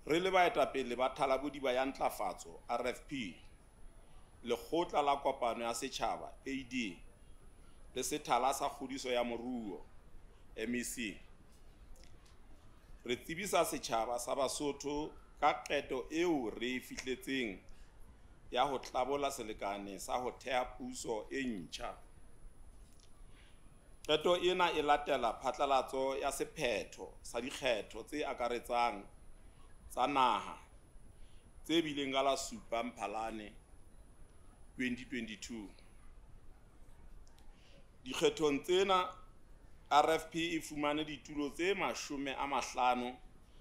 Re le baetapele ba Thalabodiba ya Ntlafatso RFP, Lekgotla la Kopano ya Setjhaba AD le Sethala sa Kgodiso ya Moruo MEC, re tsebisa setjhaba sa Basotho ka qeto eo re fihletseng ya ho tlabola selekane sa ho theha puso e ntjha. Qeto ena e latela phatlalatso ya sephetho sa dikgetho tse akaretsang tsa naha tse bileng ka la 7 Mphalane 2022. Dikgethong tsena RFP e fumane ditulo tse 56,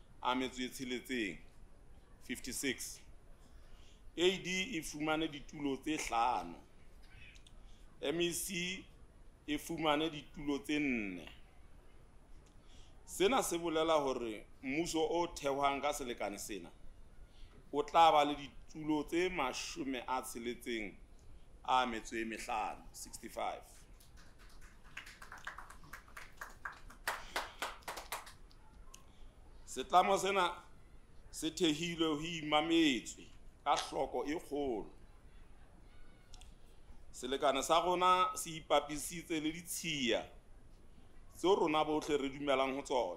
56. AD e fumane ditulo tse 5. MEC e fumane ditulo tse 4. Sena se bolela hore mmuso o thehwang ka selekane sena o tla ba le ditulo tse 65, 65. Setlamo sena se thehilwe ho imametswe ka hloko e kgolo. Selekane sa rona se ipapisitse le ditshiya tseo rona bohle re dumelang ho tsona.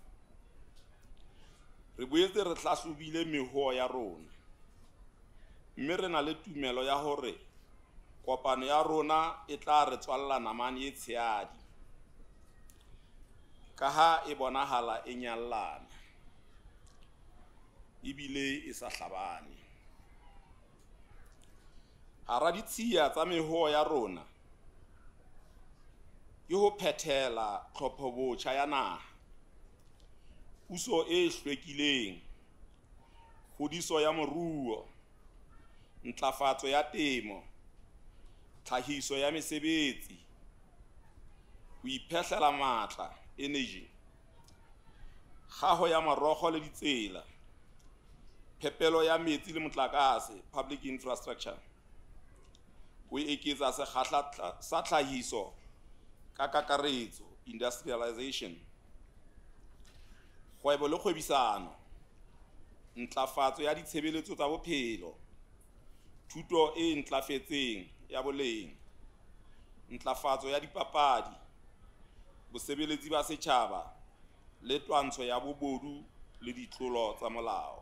Re boetse re hlahlobile meho ya rona, mme re na le tumelo ya hore kopano ya rona e tla re tswalla namane e tshehadi ka ha e bonahala e nyallana ebile e sa hlabane. Hara ditshiya tsa meho ya rona ke ho phethela tlhophobotjha ya naha, puso e hlwekileng, kgodiso ya moruo, ntlafatso ya temo, tlhahiso ya mesebetsi, ho iphehlela matla, energy, kgaho ya marokgo le ditsela, phepelo ya metsi le motlakase, public infrastructure, ho eketsa sekgahla sa tlhahiso ka kakaretso, industrialization, kgwebo le kgwebisano, ntlafatso ya ditshebeletso tsa bophelo, thuto e ntlafetseng ya boleng, ntlafatso ya dipapadi, bosebeletsi ba setjhaba le twantsho ya bobodu le ditlolo tsa molao.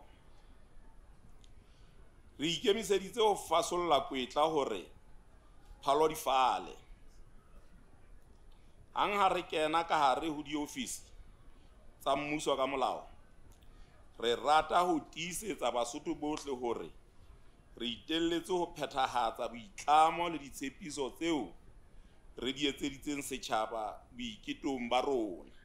Re ikemiseditse ho fasolla kwetla hore phalo di fale. Hang ha re kena ka hare ho diofisi tsa mmuso ka molao, re rata ho tiisetsa Basotho bohle hore re itelletse ho phethahatsa boitlamo le ditshepiso tseo re di etseditseng setjhaba boiketong ba rona.